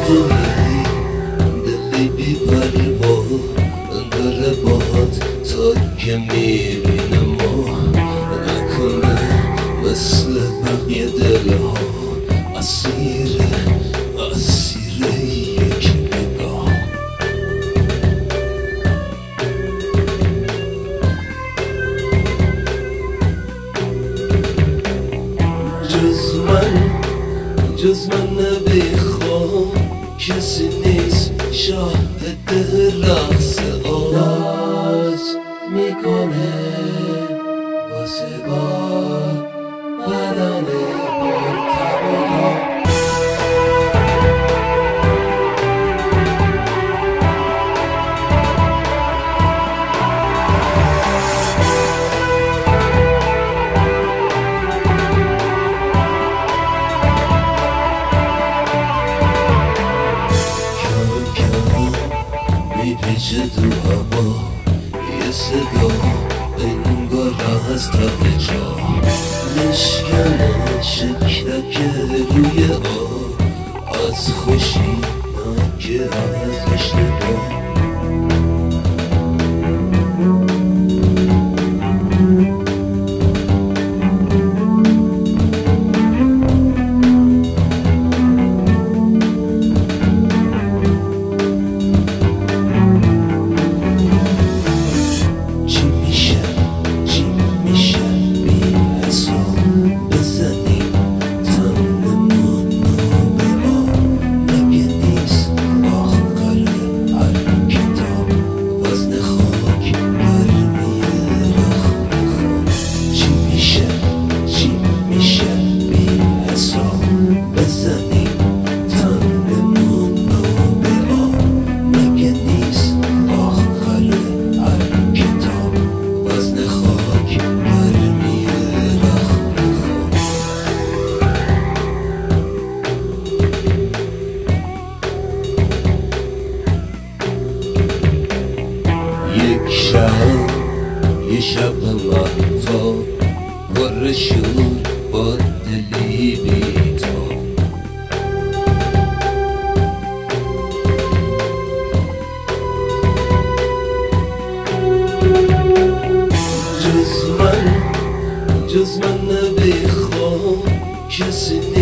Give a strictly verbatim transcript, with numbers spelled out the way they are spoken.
دلی دلی بی پروا داره باهات تا که میبینه ما نکنه مثل بقیه دلها اسیره اسیره یک نگاه جز من جز من نمیخوام کسی نیست شاهد رقص آز میکنه واسه با بدن مرتبطا میپیچه تو هوا یه صدا انگار از ته جا مشکنه شکلک روی آب از خوشی ناکه از اشتباه یک شب یه شب مهتاب پر شور با دلی بیتاب جز من جز من نمیخوام کسی